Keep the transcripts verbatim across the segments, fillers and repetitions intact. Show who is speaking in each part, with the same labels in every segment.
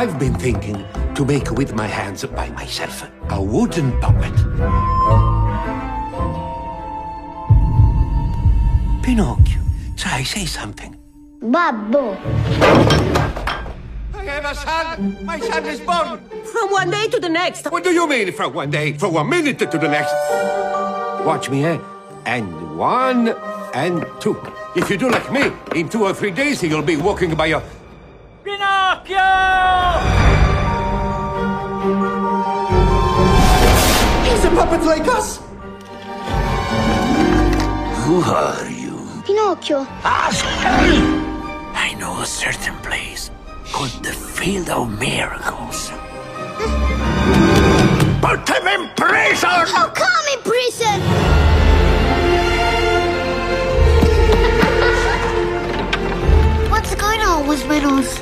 Speaker 1: I've been thinking to make with my hands by myself a wooden puppet. Pinocchio, try, say something.
Speaker 2: Babbo.
Speaker 1: I have a son! My son is born!
Speaker 3: From one day to the next.
Speaker 1: What do you mean, from one day, from one minute to the next? Watch me, eh? And one, and two. If you do like me, in two or three days, you'll be walking by your...
Speaker 4: Pinocchio!
Speaker 5: He's a puppet like us!
Speaker 1: Who are you?
Speaker 2: Pinocchio.
Speaker 1: I know a certain place called the Field of Miracles. Put him in prison!
Speaker 2: How come in prison? What's going on with my nose?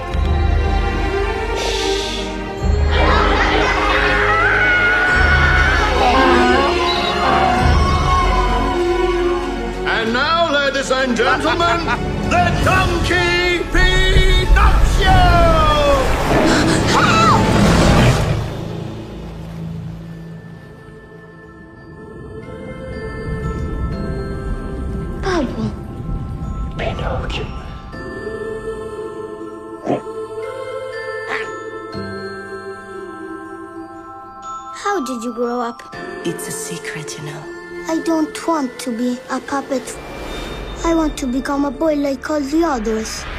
Speaker 5: And now, ladies and gentlemen, the Donkey Pinocchio!
Speaker 2: Babbo.
Speaker 1: Pinocchio.
Speaker 2: How did you grow up?
Speaker 3: It's a secret, you know.
Speaker 2: I don't want to be a puppet. I want to become a boy like all the others.